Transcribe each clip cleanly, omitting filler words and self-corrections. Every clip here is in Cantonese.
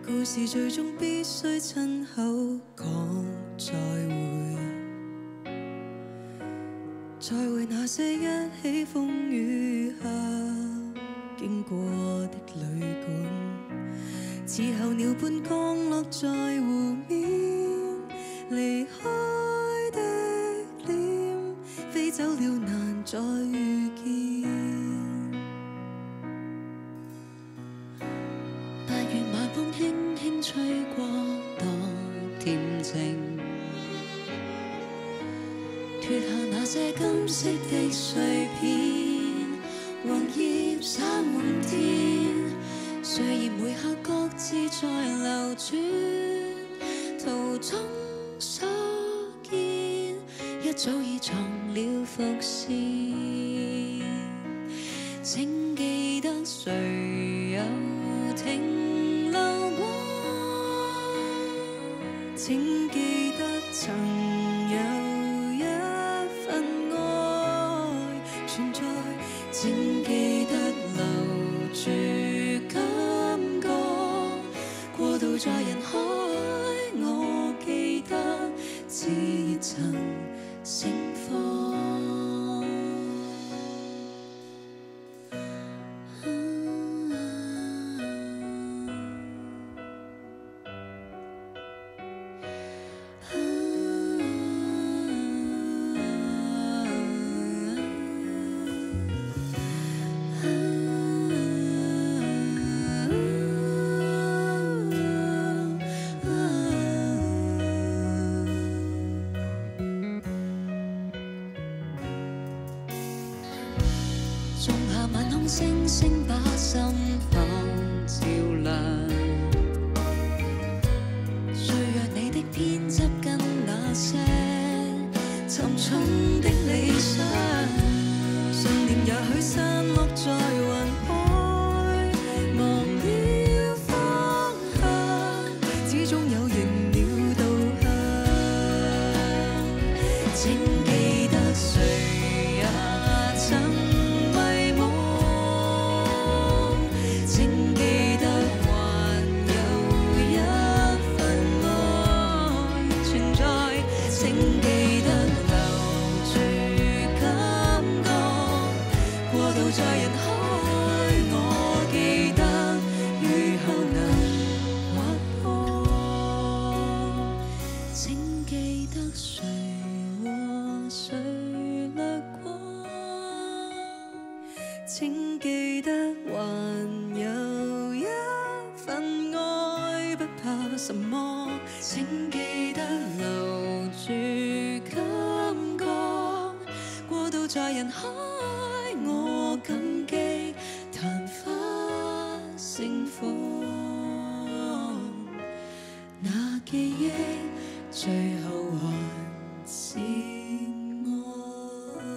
故事最終必須親口講再會，再會那些一起風雨下經過的旅館，似候鳥般降落在湖面，離開的臉飛走了難再遇見。八月晚風輕輕吹過，多恬靜，脱下那些金色的碎片，黃葉灑滿天，歲月每刻各自在流轉，途中所見一早已藏了伏線，請記得誰有停留過，請記得曾有一份愛存在，請記得留住感覺，過渡在人海，我記得熾熱曾盛放。仲夏晚空，星星把心房照亮，最讓你的偏執跟那些沉重的理想，信念也許散落在雲海，忘了方向，始終有認了導向，請記得誰也曾在人海，我記得雨後能滑破，請記得誰和誰掠過，請記得還有一份愛，不怕什麼，請記得留住感覺，過渡在人海。我感激曇花盛放，那記憶最後還是愛。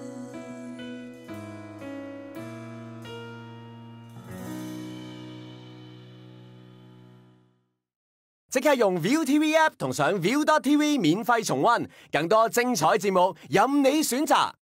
即刻用 ViuTV App 同上 Viu.tv 免費重溫，更多精彩節目任你選擇。